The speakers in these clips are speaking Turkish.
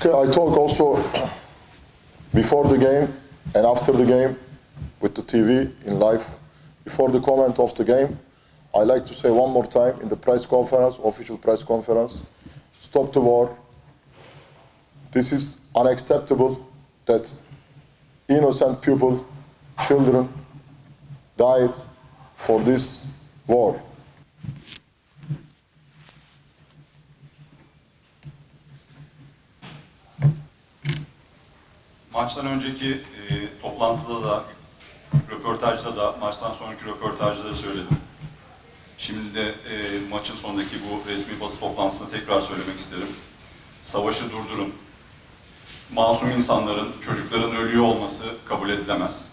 Okay, I talk also before the game and after the game with the TV in live. Before the comment of the game, I like to say one more time in the press conference, official press conference, stop the war. This is unacceptable that innocent people, children, died for this war. Maçtan önceki toplantıda da, röportajda da, maçtan sonraki röportajda da söyledim. Şimdi de maçın sonundaki bu resmi basın toplantısında tekrar söylemek isterim. Savaşı durdurun. Masum insanların, çocukların ölüyor olması kabul edilemez.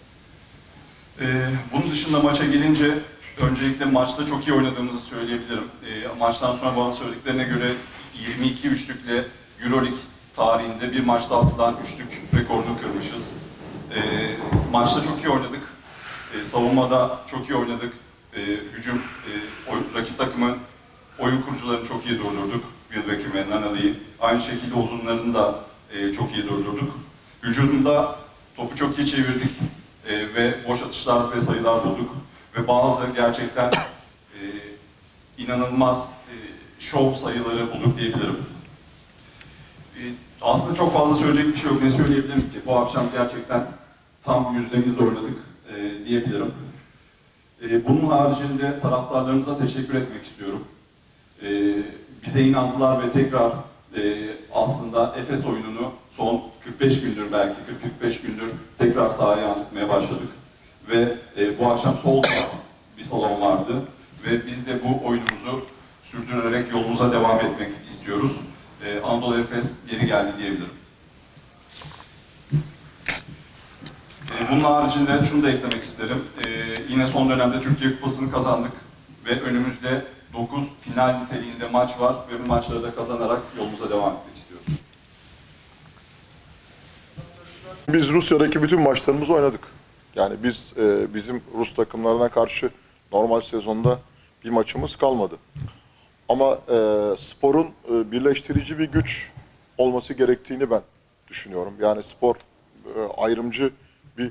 Bunun dışında maça gelince, öncelikle maçta çok iyi oynadığımızı söyleyebilirim. Maçtan sonra bana söylediklerine göre 22 üçlükle Euroleague tarihinde bir maçta atılan üçlük rekorunu kırmışız. Maçta çok iyi oynadık. Savunmada çok iyi oynadık. Hücum, rakip takımın oyun kurucularını çok iyi durdurduk. Will Beck'in ve Nanali'yi. Aynı şekilde uzunlarını da çok iyi durdurduk. Hücumda topu çok iyi çevirdik ve boş atışlar ve sayılar bulduk. Ve bazı gerçekten inanılmaz şov sayıları bulduk diyebilirim. Aslında çok fazla söyleyecek bir şey yok. Ne söyleyebilirim ki? Bu akşam gerçekten tam yüzdemizle oynadık diyebilirim. Bunun haricinde taraftarlarımıza teşekkür etmek istiyorum. Bize inandılar ve tekrar aslında Efes oyununu son 45 gündür belki 40-45 gündür tekrar sahaya yansıtmaya başladık. Ve bu akşam sold out bir salon vardı ve biz de bu oyunumuzu sürdürerek yolumuza devam etmek istiyoruz. Anadolu Efes geri geldi diyebilirim. Bunun haricinde şunu da eklemek isterim. Yine son dönemde Türkiye Kupası'nı kazandık ve önümüzde 9 final niteliğinde maç var ve bu maçları da kazanarak yolumuza devam etmek istiyoruz. Biz Rusya'daki bütün maçlarımızı oynadık. Yani biz bizim Rus takımlarına karşı normal sezonda bir maçımız kalmadı. Ama sporun birleştirici bir güç olması gerektiğini ben düşünüyorum. Yani spor ayrımcı bir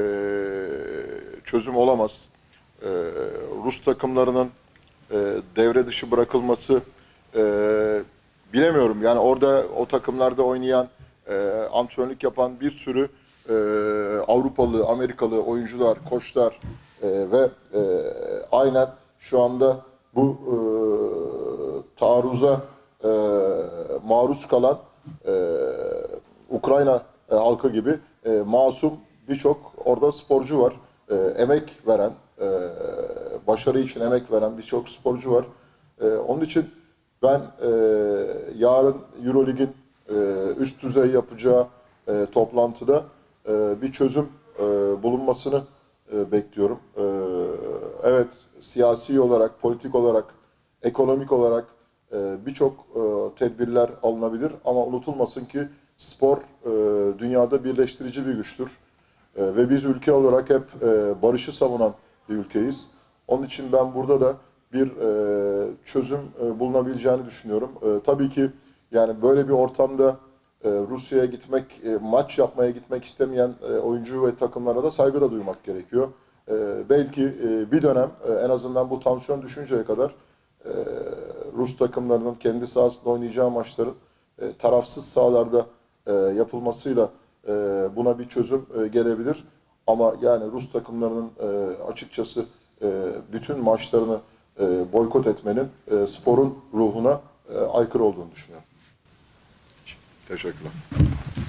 çözüm olamaz. Rus takımlarının devre dışı bırakılması bilemiyorum. Yani orada o takımlarda oynayan, antrenörlük yapan bir sürü Avrupalı, Amerikalı oyuncular, koçlar ve aynen şu anda bu taarruza maruz kalan Ukrayna halkı gibi masum birçok orada sporcu var. Emek veren, başarı için emek veren birçok sporcu var. Onun için ben yarın Euroleague'in üst düzey yapacağı toplantıda bir çözüm bulunmasını bekliyorum. Evet, siyasi olarak, politik olarak, ekonomik olarak birçok tedbirler alınabilir ama unutulmasın ki spor dünyada birleştirici bir güçtür. Ve biz ülke olarak hep barışı savunan bir ülkeyiz. Onun için ben burada da bir çözüm bulunabileceğini düşünüyorum. Tabii ki yani böyle bir ortamda Rusya'ya gitmek, maç yapmaya gitmek istemeyen oyuncu ve takımlara da saygı da duymak gerekiyor. Belki bir dönem en azından bu tansiyon düşünceye kadar Rus takımlarının kendi sahasında oynayacağı maçların tarafsız sahalarda yapılmasıyla buna bir çözüm gelebilir. Ama yani Rus takımlarının açıkçası bütün maçlarını boykot etmenin sporun ruhuna aykırı olduğunu düşünüyorum. Teşekkürler.